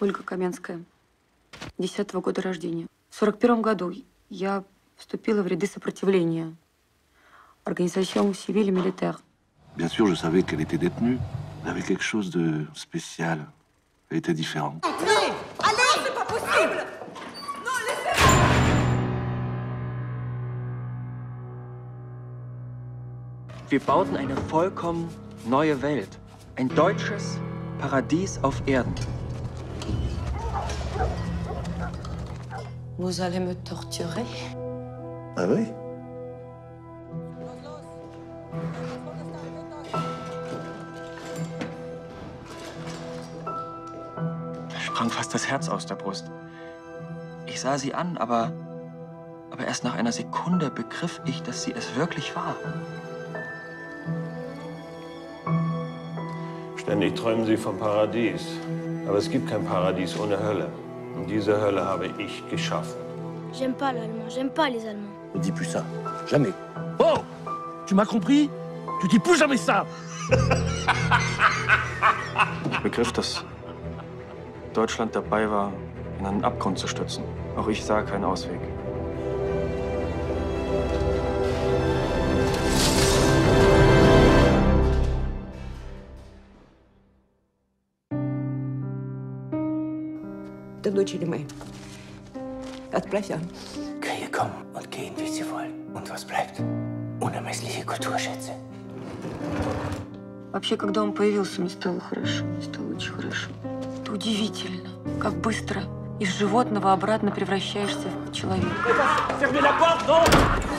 Ольга Каменская, 10-го года рождения. В 41-м году я вступила в ряды сопротивления. Organisation civile et militaire. Bien sûr, je savais qu'elle était détenue. Elle avait quelque chose de spécial. Elle était différente. Allez! Allez! C'est pas possible! Non, laissez-moi! Wir bauten eine vollkommen neue Welt. Ein deutsches Paradies auf Erden. Vous allez me torturer? Ah oui? Mir sprang fast das Herz aus der Brust. Ich sah sie an, aber erst nach einer Sekunde begriff ich, dass sie es wirklich war. Ständig träumen Sie vom Paradies. Aber es gibt kein Paradies ohne Hölle. Und diese Hölle habe ich geschaffen. J'aime pas l'allemand, j'aime pas les Allemands. Ne dis plus ça. Jamais. Oh! Tu m'as compris? Tu dis plus jamais ça! Ich begriff, dass Deutschland dabei war, in einen Abgrund zu stürzen. Auch ich sah keinen Ausweg. Dann dочери мои. Отправь an. Kriege kommen und gehen, wie sie wollen. Und was bleibt? Unermessliche Kulturschätze. Вообще, когда он появился, мне стало хорошо. Мне стало очень хорошо. Это удивительно, как быстро из животного обратно превращаешься в человека. Fermez la porte, non!